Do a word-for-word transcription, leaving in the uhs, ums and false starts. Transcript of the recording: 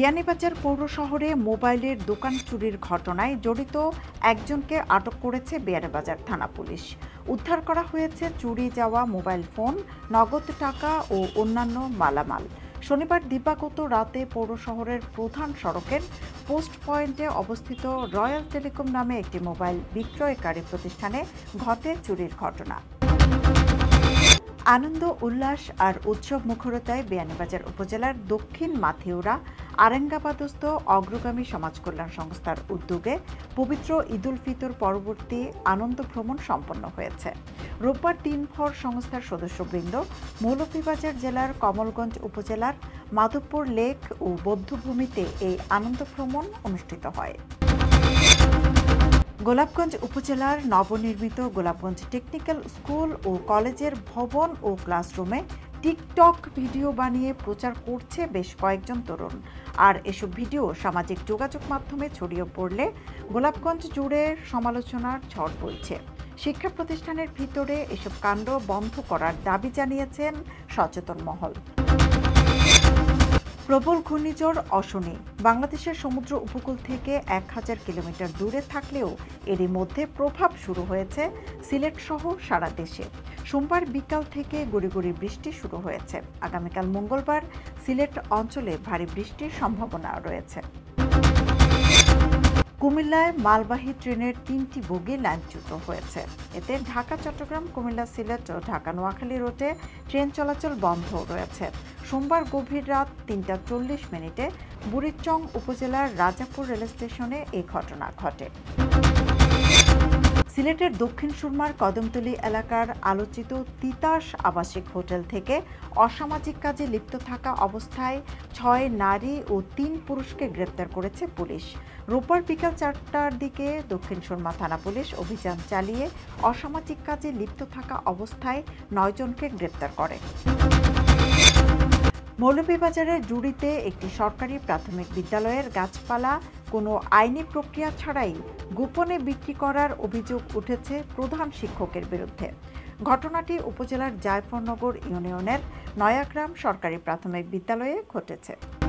বিয়ানীবাজার পৌর শহরে মোবাইলের দোকান চুরির ঘটনায় জড়িত একজনকে আটক করেছে বিয়ানীবাজার থানা পুলিশ। উদ্ধার করা হয়েছে চুরি যাওয়া মোবাইল ফোন, নগদ টাকা ও অন্যান্য মালামাল। শনিবার দিবাগত রাতে পৌর শহরের প্রধান সড়কের পোস্ট পয়েন্টে অবস্থিত রয়্যাল টেলিকম নামে একটি মোবাইল বিক্রয়কারী প্রতিষ্ঠানে ঘটে চুরির ঘটনা। আনন্দ উল্লাস আর উৎসব মুখরতায় বিয়ানীবাজার উপজেলার দক্ষিণ মাথিউরা আরেঙ্গাবাদস্থ অগ্রগামী সমাজ কল্যাণ সংস্থার উদ্যোগে পবিত্র ঈদুল ফিতর পরবর্তী আনন্দ ভ্রমণ সম্পন্ন হয়েছে। রোববার দিনভর সংস্থার সদস্যবৃন্দ মৌলভীবাজার জেলার কমলগঞ্জ উপজেলার মাধবপুর লেক ও বৌদ্ধভূমিতে এই আনন্দ ভ্রমণ অনুষ্ঠিত হয়। গোলাপগঞ্জ উপজেলার নবনির্মিত গোলাপগঞ্জ টেকনিক্যাল স্কুল ও কলেজের ভবন ও ক্লাসরুমে টিকটক ভিডিও বানিয়ে প্রচার করছে বেশ কয়েকজন তরুণ। আর এসব ভিডিও সামাজিক যোগাযোগ মাধ্যমে ছড়িয়ে পড়লে গোলাপগঞ্জ জুড়ে সমালোচনার ঝড় বইছে। শিক্ষা প্রতিষ্ঠানের ভিতরে এসব কাণ্ড বন্ধ করার দাবি জানিয়েছেন সচেতন মহল। প্রবল ঘূর্ণিঝড় অশনি বাংলাদেশের সমুদ্র উপকূল থেকে এক হাজার কিলোমিটার দূরে থাকলেও এরই মধ্যে প্রভাব শুরু হয়েছে সিলেট সহ সারা দেশে। সোমবার বিকাল থেকে গুঁড়ি গুঁড়ি বৃষ্টি শুরু হয়েছে। আগামীকাল মঙ্গলবার সিলেট অঞ্চলে ভারী বৃষ্টির সম্ভাবনা রয়েছে। কুমিল্লায় মালবাহী ট্রেনের তিনটি বগি লাইনচ্যুত হয়েছে। এতে ঢাকা চট্টগ্রাম কুমিল্লা সিলেট ও ঢাকা নোয়াখালী রুটে ট্রেন চলাচল বন্ধ রয়েছে। সোমবার গভীর রাত তিনটা চল্লিশ মিনিটে বুড়িচং উপজেলার রাজাপুর রেল স্টেশনে এই ঘটনা ঘটে। সিলেটের দক্ষিণ সুরমার কদমতলী এলাকার আলোচিত তিতাস আবাসিক হোটেল থেকে অসামাজিক কাজে লিপ্ত থাকা অবস্থায় ছয় নারী ও তিন পুরুষকে গ্রেপ্তার করেছে পুলিশ। রোববার বিকাল চারটার দিকে দক্ষিণ সুরমা থানা পুলিশ অভিযান চালিয়ে অসামাজিক কাজে লিপ্ত থাকা অবস্থায় নয় জনকে গ্রেপ্তার করে। মৌলভীবাজারের জুড়িতে একটি সরকারি প্রাথমিক বিদ্যালয়ের গাছপালা কোনো আইনি প্রক্রিয়া ছাড়াই গোপনে বিক্রি করার অভিযোগ উঠেছে প্রধান শিক্ষকের বিরুদ্ধে। ঘটনাটি উপজেলার জায়ফরনগর ইউনিয়নের নয়াগ্রাম সরকারি প্রাথমিক বিদ্যালয়ে ঘটেছে।